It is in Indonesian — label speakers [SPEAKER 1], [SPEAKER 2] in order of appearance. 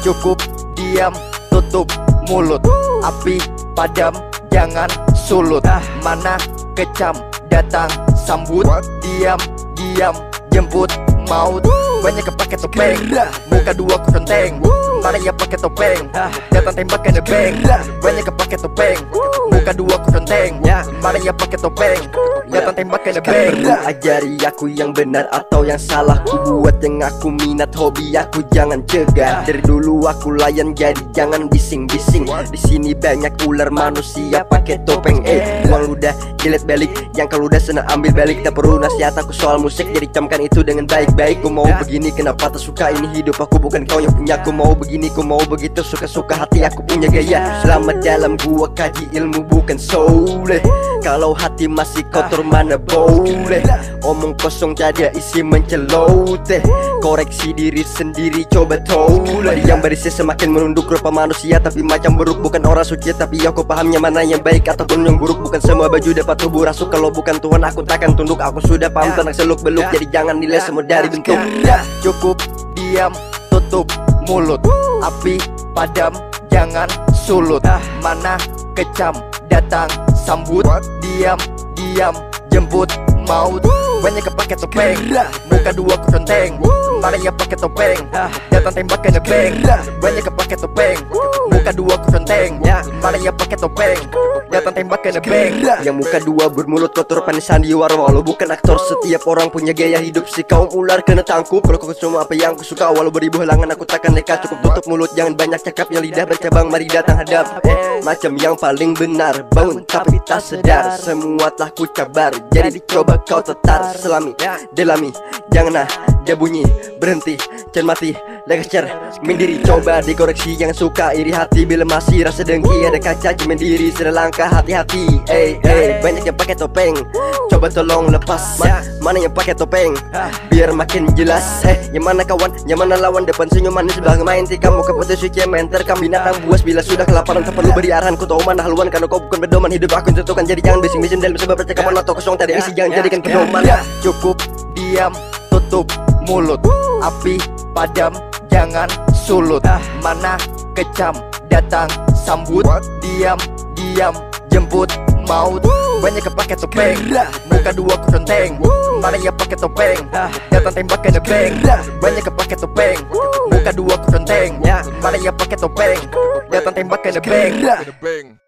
[SPEAKER 1] Cukup diam, tutup mulut. Api padam, jangan sulut. Mana kecam, datang sambut. Diam, diam, jemput maut. Banyak kepake topeng, muka dua ku conteng. Mana yang pakai topeng, datang tembakan nebeng. Banyak kepake topeng, muka dua ku conteng. Mana yang pakai topeng, datang tembakan nebeng. Ajari aku yang benar atau yang salah. Ku buat yang aku minat, hobi aku jangan cegah. Dari dulu aku layan jadi jangan bising-bising. Di sini banyak ular manusia pakai topeng. Uang ludah jilat balik, yang kalau udah senang ambil balik. Tak perlu nasihat aku soal musik, jadi camkan itu dengan baik-baik. Ku mau begini, kenapa tak suka? Ini hidup aku bukan kau yang punya. Ku mau begini, ku mau begitu, suka-suka hati aku punya gaya. Selamat dalam gua kaji ilmu bukan soleh. Kalau hati masih kotor mana boleh. Omong kosong jadi isi menceloteh. Koreksi diri sendiri coba toleh. Yang berisi semakin menunduk rupa manusia, tapi macam buruk bukan orang suci. Tapi aku pahamnya mana yang baik ataupun yang buruk. Bukan semua baju dapat tubuh rasuk. Kalau bukan Tuhan aku takkan tunduk. Aku sudah paham tentang seluk beluk, jadi jangan nilai semua dari bentuk. Cukup diam, tutup mulut. Api padam, jangan sulut. Mana kecam, datang sambut. Diam, diam, jemput maut. Banyak kepake topeng, muka dua ku conteng. Mana yang pakai topeng, datang tembakan nebeng. Banyak kepake topeng, muka dua ku conteng. Mana yang pakai topeng, datang tembakan nebeng. Yang muka dua bermulut kotor panis sandiwara. Walau bukan aktor, setiap orang punya gaya hidup. Si kaum ular kena tangkup. Kalau kau semua apa yang ku suka, walau beribu halangan aku takkan nekat. Cukup tutup mulut, jangan banyak cakap. Yang lidah bercabang, mari datang hadap. Macam yang paling benar, bangun tapi tak sedar. Semua telah ku cabar, jadi dicoba kau tetar. Selami, delami, janganlah dia bunyi. Berhenti, cermati, legascer, mindiri. Coba dikoreksi yang suka iri hati. Bila masih rasa dengki, ada kaca cuman diri. Sudah langkah hati-hati. Banyak yang pakai topeng, coba tolong lepas. Mana yang pakai topeng, biar makin jelas. Yang mana kawan, yang mana lawan. Depan senyuman di sebelah main. Tika mau keputus suci main terkam. Binatang buas bila sudah kelaparan, tak perlu beri arahan. Ku tahu mana haluan, karena kau bukan pedoman. Hidup aku tentukan, jadi jangan bising-bising dalam sebab percakapan atau kosong tadi isi. Jangan jadikan pedoman. Cukup diam, tutup mulut. Api padam, jangan sulut. Mana kecam, datang sambut. Diam, diam, jemput maut. Banyak kepake topeng, muka dua ku conteng. Mana yang pakai topeng, datang tembakan nebeng. Banyak kepake topeng, muka dua ku conteng. Mana yang pakai topeng, datang tembakan nebeng.